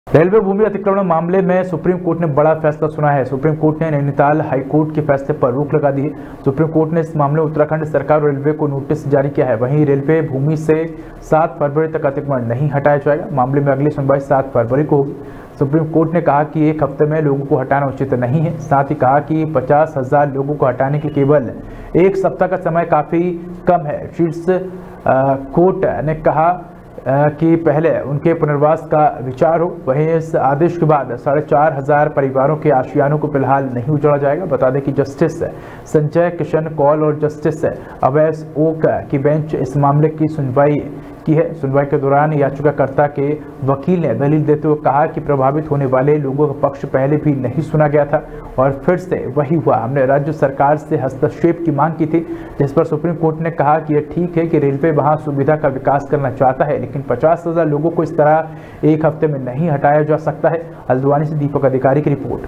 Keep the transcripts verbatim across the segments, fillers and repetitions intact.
Railway भूमि अतिक्रमण मामले में सुप्रीम कोर्ट ने बड़ा फैसला सुना है। सुप्रीम कोर्ट ने नैनीताल हाईकोर्ट के फैसले पर रोक लगा दी है। सुप्रीम कोर्ट ने इस मामले में उत्तराखंड सरकार और रेलवे को नोटिस जारी किया है। वहीं रेलवे भूमि से सात फरवरी तक अतिक्रमण नहीं हटाया जाएगा। मामले में अगली सुनवाई सात फरवरी को होगी। सुप्रीम कोर्ट ने कहा कि एक हफ्ते में लोगों को हटाना उचित नहीं है। साथ ही कहा कि पचास हजार लोगों को हटाने के केवल एक सप्ताह का समय काफी कम है। शीर्ष कोर्ट ने कहा कि पहले उनके पुनर्वास का विचार हो। वहीं इस आदेश के बाद साढ़े चार हजार परिवारों के आशियानों को फिलहाल नहीं उजाड़ा जाएगा। बता दें कि जस्टिस संजय किशन कौल और जस्टिस अवैस ओक की बेंच इस मामले की सुनवाई की है। सुनवाई के दौरान याचिकाकर्ता के वकील ने दलील देते हुए कहा कि प्रभावित होने वाले लोगों का पक्ष पहले भी नहीं सुना गया था और फिर से वही हुआ। हमने राज्य सरकार से हस्तक्षेप की मांग की थी, जिस पर सुप्रीम कोर्ट ने कहा कि यह ठीक है कि रेलवे वहां सुविधा का विकास करना चाहता है, लेकिन पचास हजार लोगों को इस तरह एक हफ्ते में नहीं हटाया जा सकता है। हल्द्वानी से दीपक अधिकारी की रिपोर्ट।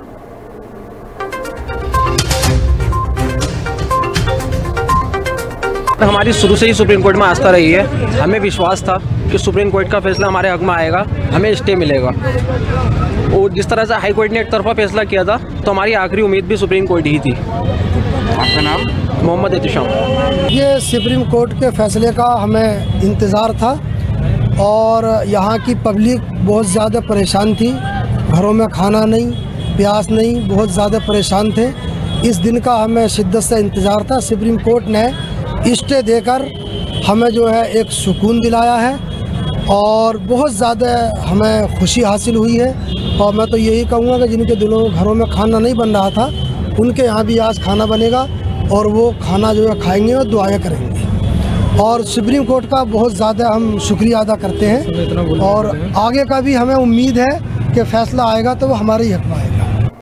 हमारी शुरू से ही सुप्रीम कोर्ट में आस्था रही है। हमें विश्वास था कि सुप्रीम कोर्ट का फैसला हमारे हक में आएगा, हमें स्टे मिलेगा। और जिस तरह से हाई कोर्ट ने एक तरफा फैसला किया था, तो हमारी आखिरी उम्मीद भी सुप्रीम कोर्ट ही थी। आपका नाम? मोहम्मद एहतिशाम। ये सुप्रीम कोर्ट के फैसले का हमें इंतज़ार था और यहाँ की पब्लिक बहुत ज़्यादा परेशान थी। घरों में खाना नहीं, प्यास नहीं, बहुत ज़्यादा परेशान थे। इस दिन का हमें शिद्दत से इंतज़ार था। सुप्रीम कोर्ट ने स्टे देकर हमें जो है एक सुकून दिलाया है और बहुत ज़्यादा हमें खुशी हासिल हुई है। और मैं तो यही कहूँगा कि जिनके दिलों घरों में खाना नहीं बन रहा था, उनके यहाँ भी आज खाना बनेगा और वो खाना जो है खाएंगे और दुआएं करेंगे। और सुप्रीम कोर्ट का बहुत ज़्यादा हम शुक्रिया अदा करते हैं और आगे का भी हमें उम्मीद है कि फ़ैसला आएगा तो वो हमारे ही हक़ में आएगा।